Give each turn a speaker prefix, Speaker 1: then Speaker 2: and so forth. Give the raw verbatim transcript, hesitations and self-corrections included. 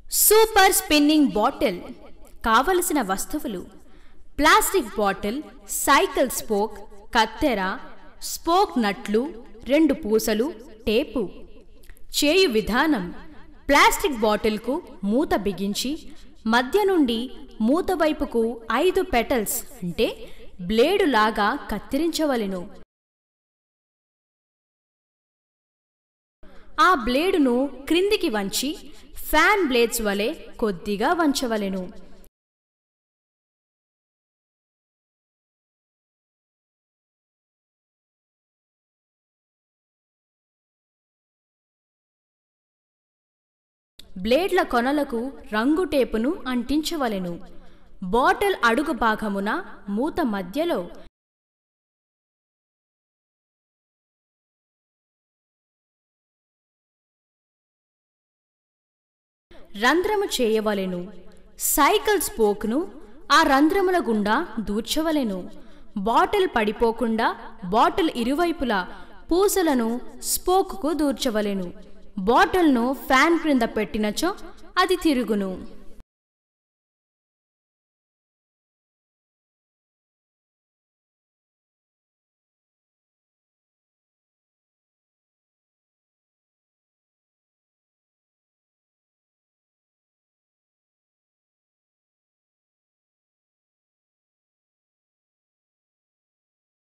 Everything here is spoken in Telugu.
Speaker 1: సూపర్ స్పిన్నింగ్ బాటిల్ కావలసిన వస్తువులు ప్లాస్టిక్ బాటిల్, సైకిల్ స్పోక్, కత్తెర, స్పోక్ నట్లు, రెండు పూసలు, టేపు. చేయు విధానం: ప్లాస్టిక్ బాటిల్కు మూత బిగించి మధ్య నుండి మూత వైపుకు ఐదు పెటల్స్ అంటే బ్లేడు లాగా కత్తిరించవలెను. ఆ బ్లేడును క్రిందికి వంచి ఫ్యాన్ బ్లేడ్స్ వలె కొద్దిగా వంచవలెను. బ్లేడ్ల కొనలకు రంగు టేపును అంటించవలెను. బాటిల్ అడుగు భాగమున మూత మధ్యలో రంధ్రము చేయవలెను. సైకిల్ స్పోక్ను ఆ రంధ్రముల గుండా దూర్చవలెను. బాటిల్ పడిపోకుండా బాటిల్ ఇరువైపులా పూసలను స్పోక్కు దూర్చవలెను. బాటిల్ను ఫ్యాన్ క్రింద పెట్టినచో అది తిరుగును.